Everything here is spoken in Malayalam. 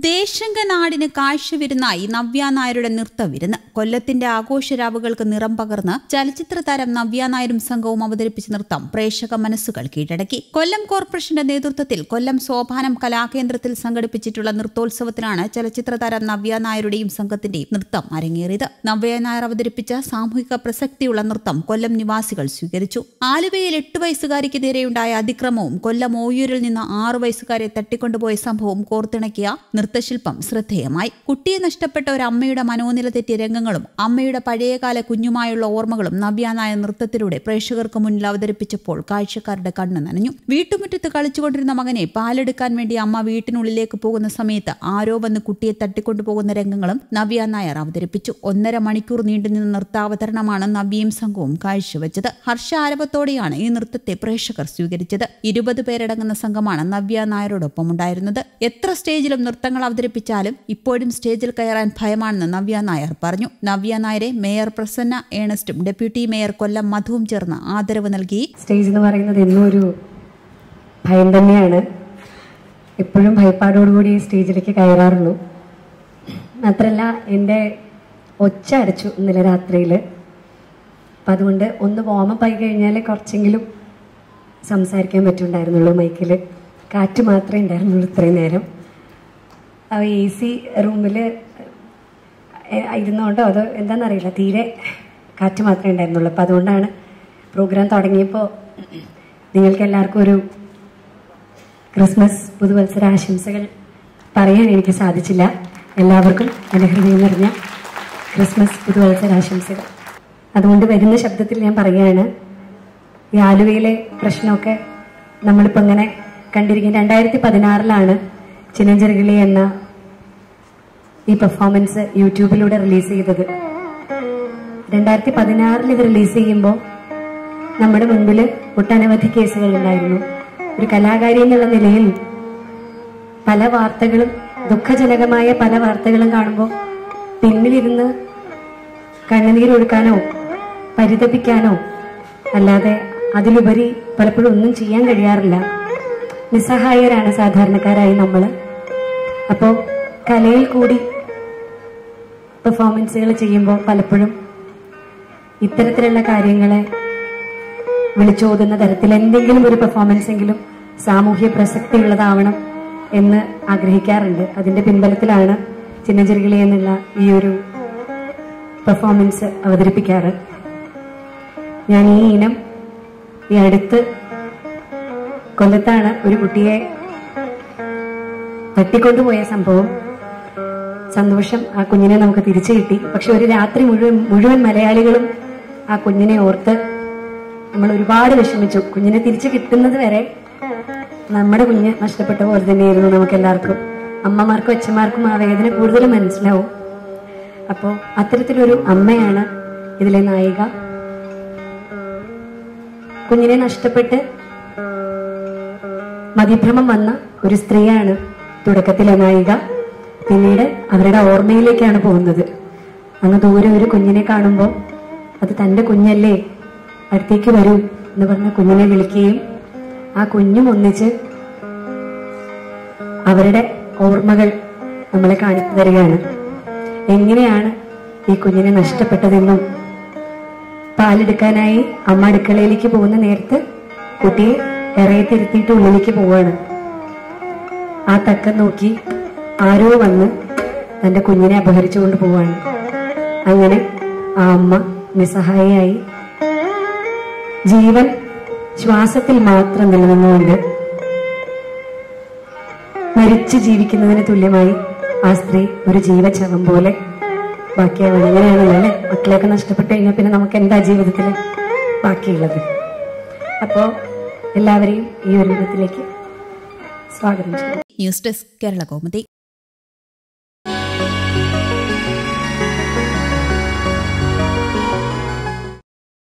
ദേശംഗനാടിന് കാഴ്ചവിരുന്നായി നവ്യ നായരുടെ നൃത്തവിരുന്ന്. കൊല്ലത്തിന്റെ ആഘോഷരാവുകൾക്ക് നിറം പകർന്ന് ചലച്ചിത്ര താരം നവ്യ നായരും സംഘവും അവതരിപ്പിച്ച നൃത്തം പ്രേക്ഷക മനസ്സുകൾ കീഴടക്കി. കൊല്ലം കോർപ്പറേഷന്റെ നേതൃത്വത്തിൽ കൊല്ലം സോപാനം കലാകേന്ദ്രത്തിൽ സംഘടിപ്പിച്ചിട്ടുള്ള നൃത്തോത്സവത്തിലാണ് ചലച്ചിത്ര താരം നവ്യ നായരുടെയും സംഘത്തിന്റെയും നൃത്തം അരങ്ങേറിയത്. നവ്യ നായർ അവതരിപ്പിച്ച സാമൂഹിക പ്രസക്തിയുള്ള നൃത്തം കൊല്ലം നിവാസികൾ സ്വീകരിച്ചു. ആലുവയിൽ 8 വയസ്സുകാരിക്ക് നേരെയുണ്ടായ അതിക്രമവും കൊല്ലം ഓയൂരിൽ നിന്ന് 6 വയസ്സുകാരെ തട്ടിക്കൊണ്ടുപോയ സംഭവം കോർത്തിണക്കിയ നൃത്തശില്പം ശ്രദ്ധേയമായി. കുട്ടിയെ നഷ്ടപ്പെട്ട ഒരു അമ്മയുടെ മനോനില തെറ്റിയ രംഗങ്ങളും അമ്മയുടെ പഴയകാല കുഞ്ഞുമായുള്ള ഓർമ്മകളും നവ്യ നായർ നൃത്തത്തിലൂടെ പ്രേക്ഷകർക്ക് മുന്നിൽ അവതരിപ്പിച്ചപ്പോൾ കാഴ്ചക്കാരുടെ കണ്ണു നനഞ്ഞു. വീട്ടുമുറ്റത്ത് കളിച്ചുകൊണ്ടിരുന്ന മകനെ പാലെടുക്കാൻ വേണ്ടി അമ്മ വീട്ടിനുള്ളിലേക്ക് പോകുന്ന സമയത്ത് ആരോ വന്ന് കുട്ടിയെ തട്ടിക്കൊണ്ടുപോകുന്ന രംഗങ്ങളും നവ്യ നായർ അവതരിപ്പിച്ചു. 1.5 മണിക്കൂർ നീണ്ടുനിന്ന നൃത്താവതരണമാണ് നവ്യയും സംഘവും കാഴ്ചവെച്ചത്. ഹർഷാരവത്തോടെയാണ് ഈ നൃത്തത്തെ പ്രേക്ഷകർ സ്വീകരിച്ചത്. 20 പേരടങ്ങുന്ന സംഘമാണ് നവ്യ നായരോടൊപ്പം ഉണ്ടായിരുന്നത്. എത്ര സ്റ്റേജിലും നൃത്തങ്ങൾ അവതരിപ്പിച്ചാലും ഇപ്പോഴും സ്റ്റേജിൽ കയറാൻ ഭയമാണെന്ന് നവ്യ നായർ പറഞ്ഞു. നവ്യ നായരെ മേയർ പ്രസന്ന ഏണസ്റ്റും ഡെപ്യൂട്ടി മേയർ കൊല്ലം മധുവും ചേർന്ന് ആദരവ് നൽകി. സ്റ്റേജ് എന്ന് പറയുന്നത് എന്നും ഒരു ഭയം തന്നെയാണ്. എപ്പോഴും ഭയപ്പാടോടുകൂടി സ്റ്റേജിലേക്ക് കയറാറുള്ളൂ. മാത്രമല്ല എൻ്റെ ഒച്ച അടച്ചു ഇന്നലെ രാത്രിയിൽ. അപ്പം അതുകൊണ്ട് ഒന്ന് വാമപ്പ് ആയി കഴിഞ്ഞാൽ കുറച്ചെങ്കിലും സംസാരിക്കാൻ പറ്റുന്നുണ്ടായിരുന്നുള്ളൂ. മൈക്കിൽ കാറ്റ് മാത്രമേ ഉണ്ടായിരുന്നുള്ളൂ ഇത്രയും നേരം. AC റൂമിൽ ഇരുന്നുകൊണ്ടോ അതോ എന്താണെന്നറിയില്ല, തീരെ കാറ്റ് മാത്രമേ ഉണ്ടായിരുന്നുള്ളൂ. അപ്പോൾ അതുകൊണ്ടാണ് പ്രോഗ്രാം തുടങ്ങിയപ്പോൾ നിങ്ങൾക്ക് എല്ലാവർക്കും ഒരു ക്രിസ്മസ് പുതുവത്സര ആശംസകൾ പറയാൻ എനിക്ക് സാധിച്ചില്ല. എല്ലാവർക്കും എൻ്റെ ഹൃദയം നിറഞ്ഞ ക്രിസ്മസ് പുതുവത്സര ആശംസകൾ. അതുകൊണ്ട് വരുന്ന ശബ്ദത്തിൽ ഞാൻ പറയുകയാണ്, ഈ ആലുവയിലെ പ്രശ്നമൊക്കെ നമ്മളിപ്പോൾ ഇങ്ങനെ കണ്ടിരിക്കുന്നത്. 2016 ചിന്നഞ്ചിറകിളി എന്ന ഈ പെർഫോമൻസ് യൂട്യൂബിലൂടെ റിലീസ് ചെയ്തത്. 2016 ഇത് റിലീസ് ചെയ്യുമ്പോൾ നമ്മുടെ മുൻപിൽ ഒട്ടനവധി കേസുകൾ ഉണ്ടായിരുന്നു. ഒരു കലാകാരി എന്നുള്ള നിലയിൽ പല വാർത്തകളും, ദുഃഖജനകമായ പല വാർത്തകളും കാണുമ്പോൾ പിന്നിലിരുന്ന് കണ്ണുനീരൊഴുക്കാനോ പരിതപിക്കാനോ അല്ലാതെ അതിലുപരി പലപ്പോഴും ഒന്നും ചെയ്യാൻ കഴിയാറില്ല. നിസ്സഹായരാണ് സാധാരണക്കാരായി നമ്മൾ. അപ്പോൾ കലയിൽ കൂടി പെർഫോമൻസുകൾ ചെയ്യുമ്പോൾ പലപ്പോഴും ഇത്തരത്തിലുള്ള കാര്യങ്ങളെ വിളിച്ചോതുന്ന തരത്തിൽ എന്തെങ്കിലും ഒരു പെർഫോമൻസ് എങ്കിലും സാമൂഹ്യ പ്രസക്തിയുള്ളതാവണം എന്ന് ആഗ്രഹിക്കാറുണ്ട്. അതിന്റെ പിൻബലത്തിലാണ് ചിന്നഞ്ചിറകിളി എന്നുള്ള ഈ ഒരു പെർഫോമൻസ് അവതരിപ്പിക്കാറ്. ഞാൻ ഈ ഇനം ഈ അടുത്ത് കൊല്ലത്താണ് ഒരു കുട്ടിയെ തട്ടിക്കൊണ്ടുപോയ സംഭവം. സന്തോഷം, ആ കുഞ്ഞിനെ നമുക്ക് തിരിച്ചു കിട്ടി. പക്ഷെ ഒരു രാത്രി മുഴുവൻ മലയാളികളും ആ കുഞ്ഞിനെ ഓർത്ത് നമ്മൾ ഒരുപാട് വിഷമിച്ചു. കുഞ്ഞിനെ തിരിച്ചു കിട്ടുന്നത് വരെ നമ്മുടെ കുഞ്ഞ് നഷ്ടപ്പെട്ട പോലെ തന്നെയായിരുന്നു നമുക്ക് എല്ലാവർക്കും. അമ്മമാർക്കും അച്ഛന്മാർക്കും ആ വേദന കൂടുതൽ മനസ്സിലാവും. അപ്പോൾ അത്തരത്തിലൊരു അമ്മയാണ് ഇതിലെ നായിക. കുഞ്ഞിനെ നഷ്ടപ്പെട്ട് മതിഭ്രമം വന്ന ഒരു സ്ത്രീയാണ് തുടക്കത്തിലെ നായിക. പിന്നീട് അവരുടെ ഓർമ്മയിലേക്കാണ് പോകുന്നത്. അങ്ങ് ദൂരെ ഒരു കുഞ്ഞിനെ കാണുമ്പോൾ അത് തൻ്റെ കുഞ്ഞല്ലേ, അടുത്തേക്ക് വരൂ എന്ന് പറഞ്ഞ കുഞ്ഞിനെ വിളിക്കുകയും ആ കുഞ്ഞും ഒന്നിച്ച് അവരുടെ ഓർമ്മകൾ നമ്മളെ കാണിച്ചു തരികയാണ്. എങ്ങനെയാണ് ഈ കുഞ്ഞിനെ നഷ്ടപ്പെട്ടതെന്നും പാലെടുക്കാനായി അമ്മ അടുക്കളയിലേക്ക് പോകുന്ന നേരത്ത് കുട്ടിയെ ഇറയത്തിരുത്തിയിട്ട് ഉള്ളിലേക്ക് പോവാണ്. ആ തക്കം നോക്കി ആരോ വന്ന് തന്റെ കുഞ്ഞിനെ അപഹരിച്ചുകൊണ്ട് പോവാണ്. അങ്ങനെ ആ അമ്മ നിസ്സഹായയായി ജീവൻ ശ്വാസത്തിൽ മാത്രം നിലനിന്നുകൊണ്ട് മരിച്ചു ജീവിക്കുന്നതിന് തുല്യമായി ആ സ്ത്രീ ഒരു ജീവച്ഛവം പോലെ ബാക്കിയാവാണ്. അങ്ങനെയാണല്ലോ അല്ലെ, മക്കളെയൊക്കെ നഷ്ടപ്പെട്ടു കഴിഞ്ഞാൽ പിന്നെ നമുക്ക് എന്താ ജീവിതത്തിൽ ബാക്കിയുള്ളത്? അപ്പോ എല്ലാവരെയും ഈ ഒരു രൂപത്തിലേക്ക് സ്വാഗതം ചെയ്യും. News desk Kerala Kaumudi.